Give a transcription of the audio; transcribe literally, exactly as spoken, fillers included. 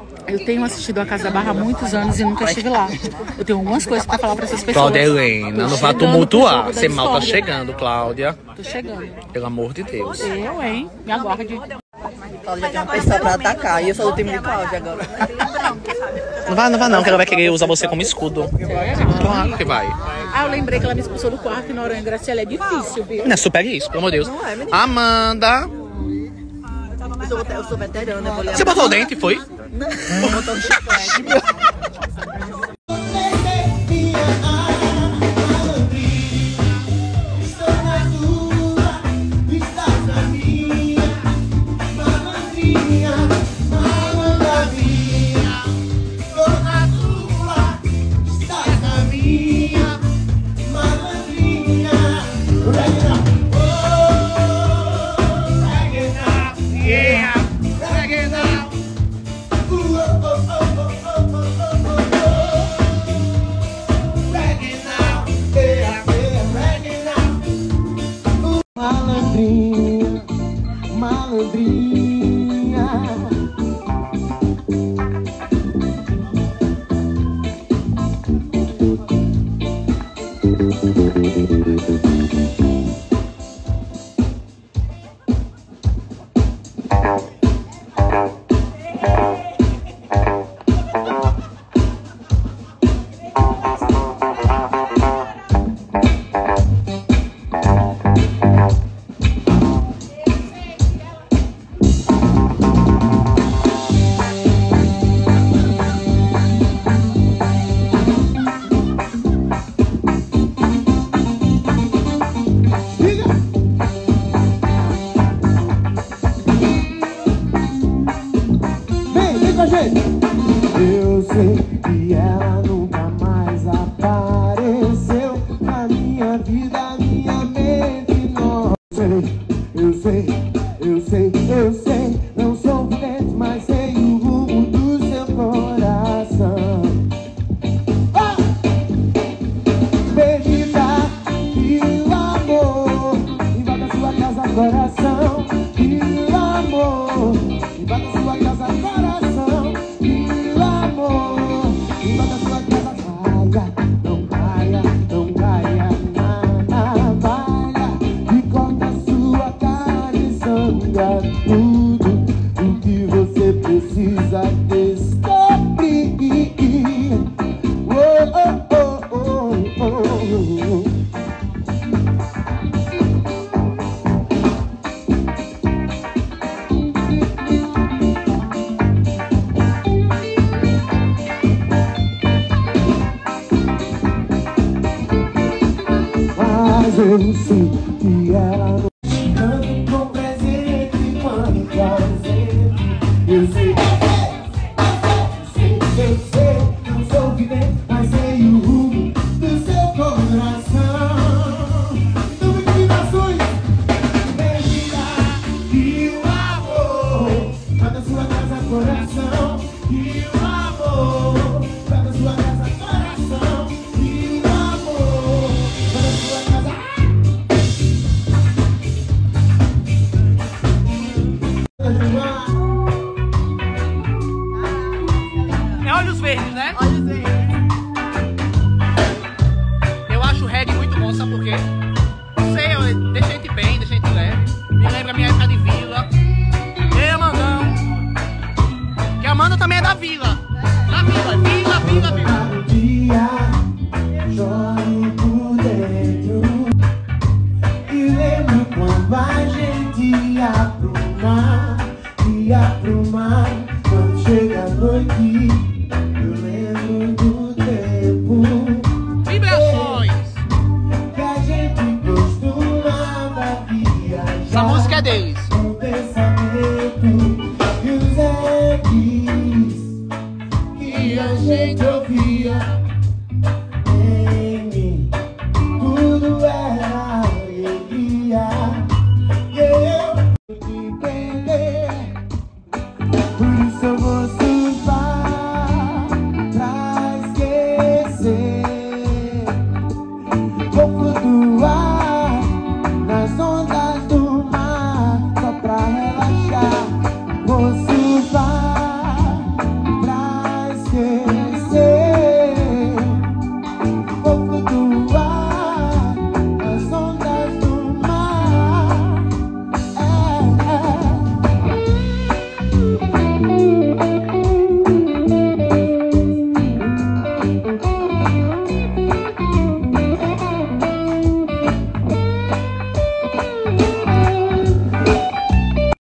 Eu tenho assistido a Casa da Barra há muitos anos e nunca estive lá. Eu tenho algumas coisas pra falar pra essas pessoas. Cláudia Helena, não vá tumultuar. Você mal tá chegando, Cláudia. Tô chegando. Pelo amor de Deus. Eu, hein? Me aguarde. Cláudia tem uma pessoa pra atacar e eu sou do time de Cláudia agora. Não vai, não vai não, que ela vai querer usar você como escudo. Claro que vai. Ah, eu lembrei que ela me expulsou do quarto e Noronha Graciela é difícil, viu? Não é super isso, pelo amor de Deus. Não é, menina. Amanda. Eu sou, eu sou veterana, eu vou Você botou o dente, foi? Não, vou botar um chiclete. Malandrinha, malandrinha. Eu sei que ela nunca mais apareceu na minha vida, minha mente. Não sei, eu sei, eu sei, eu sei. Não sou vidente, mas sei o rumo do seu coração. Oh! Bebida e o amor invada sua casa, coração. E o amor invada sua casa, coração. Não caia, não caia na navalha e corta sua cara e sangra tudo o que você precisa descobrir. Oh, oh, oh, oh, oh. Eu sei que ela não tanto com presente quanto presente. Eu sei, eu sei, eu sei, não sou vidente, mas sei o rumo do seu coração. Então me combinações, bebida e o amor, vai da sua casa, coração. E o amor, vai da sua casa, coração. E o amor, vai da sua casa. É Olhos Verdes, né? Olhos verdes. Eu acho o reggae muito bom, sabe por quê? Não sei, eu, deixa a gente bem, deixa a gente leve. Me lembra a minha época de vila. Ei, Amandão. Que a Amanda também é da vila. Da vila, vila, vila, vila. Um dia choro por dentro e lembro quando a gente ia pro mar, ia pro mar. Quando chega a noite